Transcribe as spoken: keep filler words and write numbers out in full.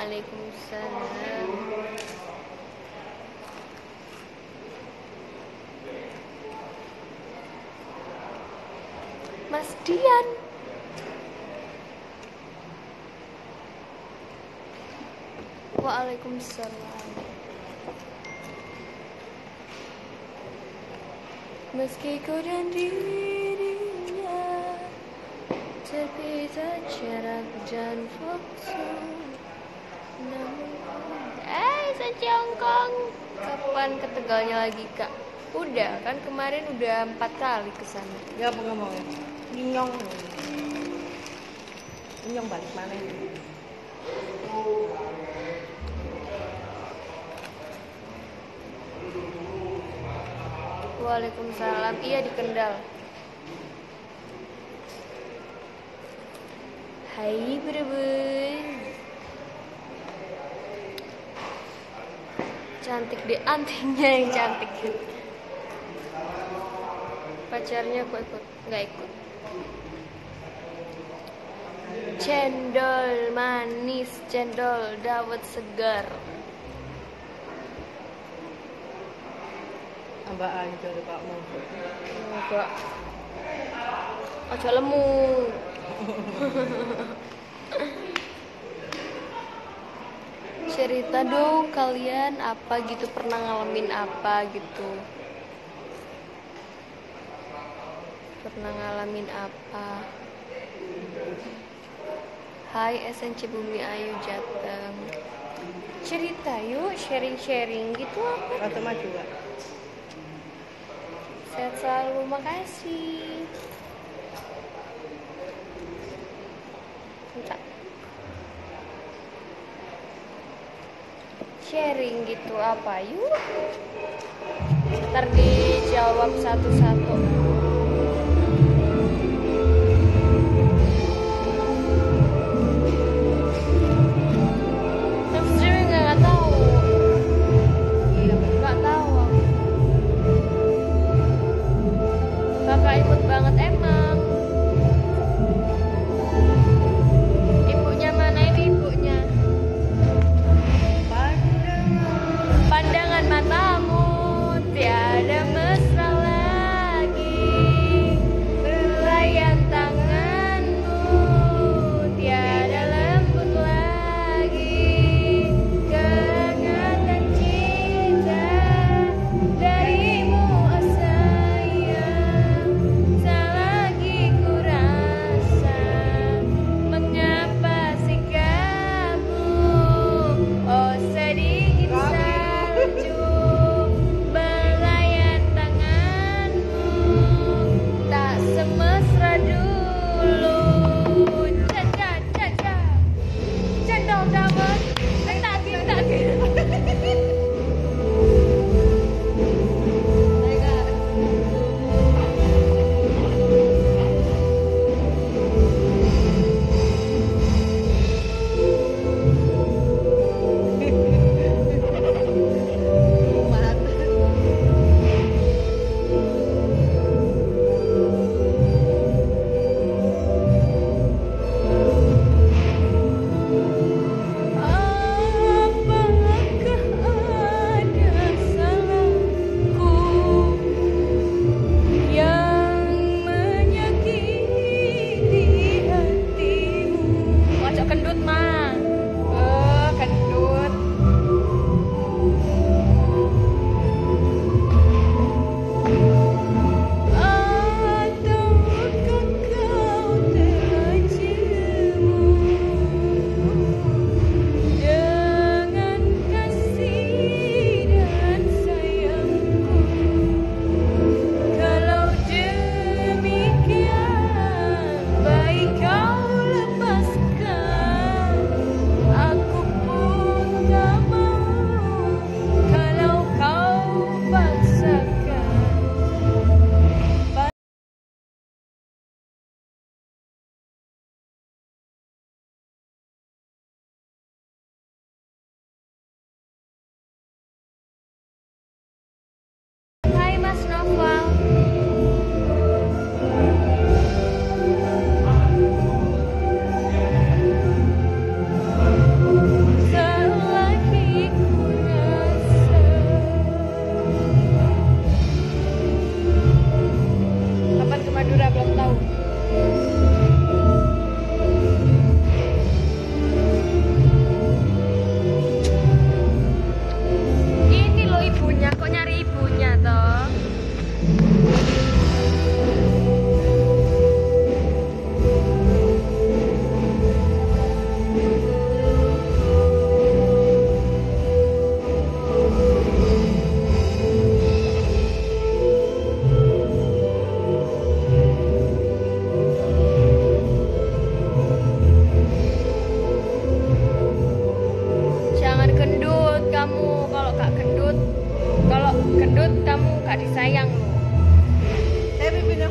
Waalaikumsalam. Mas Dian. Waalaikumsalam. Meski kau dan dirinya terpisah jarak dan waktu, namun eh secongkong. Kapan ke Tegalnya lagi, Kak? Udah kan, kemarin udah empat kali kesana. Ya apa ngomongnya? Ninyong. Ninyong balik mana ini? Waalaikumsalam. Iya, di Kendal. Hai berbun. Cantik deh, antingnya yang cantik. Pacarnya aku ikut, nggak ikut. Cendol manis, cendol dawet segar. Mbak aja Pak mau. Enggak. Aja lemu. Cerita dong kalian, apa gitu, pernah ngalamin apa gitu. Pernah ngalamin apa? Hai S N C Bumi Ayu Jateng. Cerita yuk, sharing-sharing gitu apa? Atau maju Pak? Sehat selalu, makasih. Entah. Sharing gitu apa yuk? Ntar dijawab satu-satu. Ikut banget emang. Ibunya mana ini ibunya? Pandangan, pandangan matamu tiada mesra lagi. Belayan tanganmu tiada lembut lagi. Kehangatan cinta darimu oh sayang. Selagi ku rasa mengapa sikapmu oh sedikit salju. Belayan tanganmu tak semesra dulu. Caca caca cendol dawet tak gitu tak gitu. Ini loh ibunya, kok nyari ibunya toh? Jangan gendut kamu, kalau gak gendut, kalau gendut kamu gak disayang loh. Eh, pipinnya.